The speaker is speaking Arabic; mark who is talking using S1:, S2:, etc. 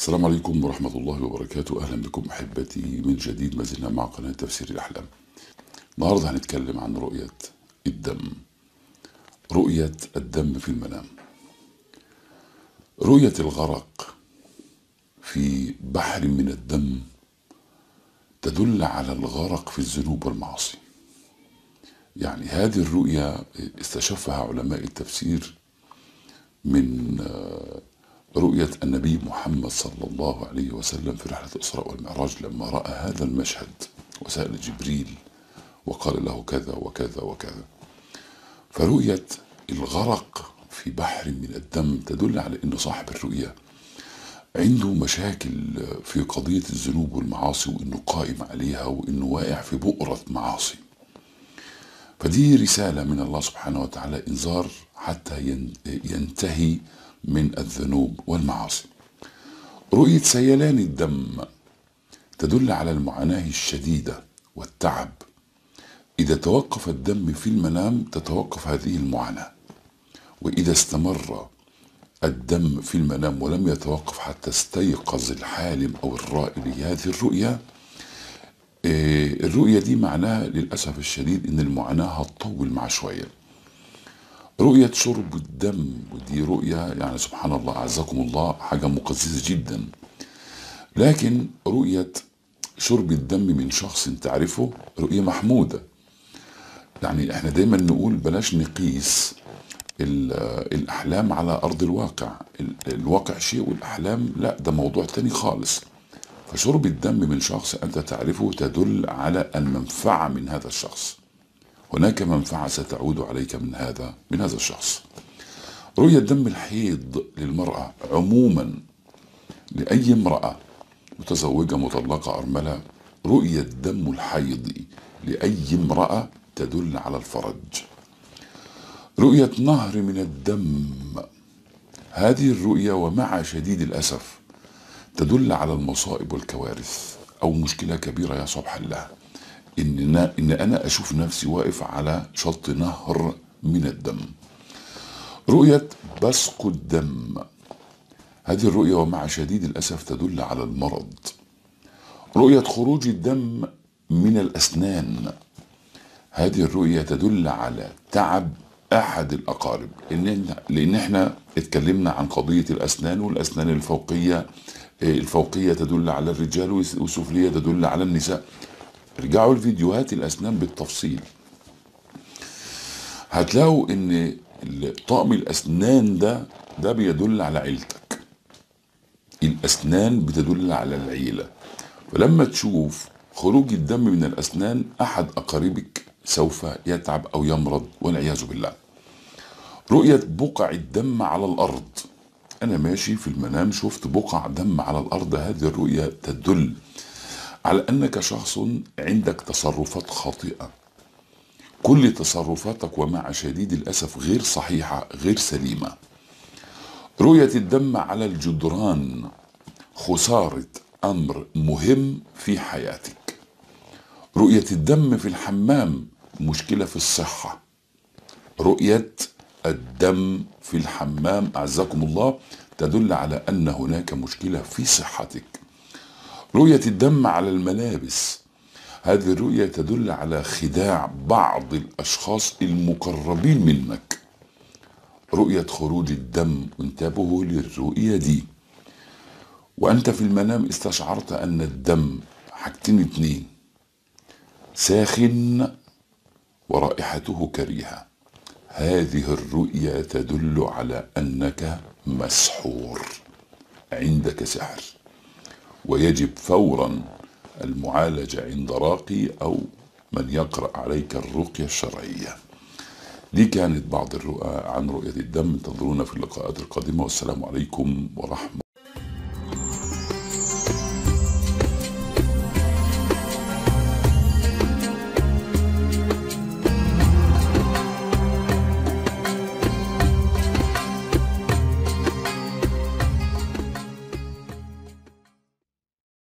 S1: السلام عليكم ورحمة الله وبركاته. أهلا بكم أحبتي من جديد، ما زلنا مع قناة تفسير الأحلام. النهاردة هنتكلم عن رؤية الدم، رؤية الدم في المنام. رؤية الغرق في بحر من الدم تدل على الغرق في الذنوب والمعاصي. يعني هذه الرؤية استشفها علماء التفسير من رؤية النبي محمد صلى الله عليه وسلم في رحلة الإسراء والمعراج، لما رأى هذا المشهد وسأل جبريل وقال له كذا وكذا وكذا. فرؤية الغرق في بحر من الدم تدل على أن صاحب الرؤية عنده مشاكل في قضية الذنوب والمعاصي، وأنه قائم عليها، وأنه واقع في بؤرة معاصي. فدي رسالة من الله سبحانه وتعالى، إنذار حتى ينتهي من الذنوب والمعاصي. رؤية سيلان الدم تدل على المعاناة الشديدة والتعب. إذا توقف الدم في المنام تتوقف هذه المعاناة، وإذا استمر الدم في المنام ولم يتوقف حتى استيقظ الحالم أو الرائي لهذه الرؤية دي معناها للأسف الشديد إن المعاناة هتطول مع شوية. رؤية شرب الدم، ودي رؤية يعني سبحان الله أعزكم الله حاجة مقززة جدا، لكن رؤية شرب الدم من شخص تعرفه رؤية محمودة. يعني احنا دايما نقول بلاش نقيس الأحلام على أرض الواقع، الواقع شيء والأحلام لا، ده موضوع تاني خالص. فشرب الدم من شخص أنت تعرفه تدل على المنفعة من هذا الشخص، هناك منفعة ستعود عليك من هذا الشخص. رؤية دم الحيض للمرأة عموما، لأي امرأة متزوجة مطلقة أرملة، رؤية دم الحيض لأي امرأة تدل على الفرج. رؤية نهر من الدم، هذه الرؤية ومع شديد الأسف تدل على المصائب والكوارث أو مشكلة كبيرة يا صبح الله، إن أنا أشوف نفسي واقف على شط نهر من الدم. رؤية بسق الدم، هذه الرؤية ومع شديد الأسف تدل على المرض. رؤية خروج الدم من الأسنان، هذه الرؤية تدل على تعب أحد الأقارب، لأن احنا اتكلمنا عن قضية الأسنان، والأسنان الفوقية تدل على الرجال والسفلية تدل على النساء. ارجعوا الفيديوهات الأسنان بالتفصيل، هتلاقوا ان طقم الأسنان ده بيدل على عيلتك. الأسنان بتدل على العيلة، فلما تشوف خروج الدم من الأسنان أحد أقاربك سوف يتعب أو يمرض والعياذ بالله. رؤية بقع الدم على الأرض، أنا ماشي في المنام شفت بقع دم على الأرض، هذه الرؤية تدل على أنك شخص عندك تصرفات خاطئة، كل تصرفاتك ومع شديد الأسف غير صحيحة غير سليمة. رؤية الدم على الجدران، خسارة أمر مهم في حياتك. رؤية الدم في الحمام، مشكلة في الصحة. رؤية الدم في الحمام أعزكم الله تدل على أن هناك مشكلة في صحتك. رؤية الدم على الملابس، هذه الرؤية تدل على خداع بعض الأشخاص المقربين منك. رؤية خروج الدم، انتبهوا للرؤية دي. وأنت في المنام استشعرت أن الدم حاجتين اتنين، ساخن ورائحته كريهة، هذه الرؤية تدل على أنك مسحور، عندك سحر، ويجب فورا المعالجة عند راقي أو من يقرأ عليك الرقية الشرعية. دي كانت بعض الرؤى عن رؤية الدم. انتظرونا في اللقاءات القادمة، والسلام عليكم ورحمة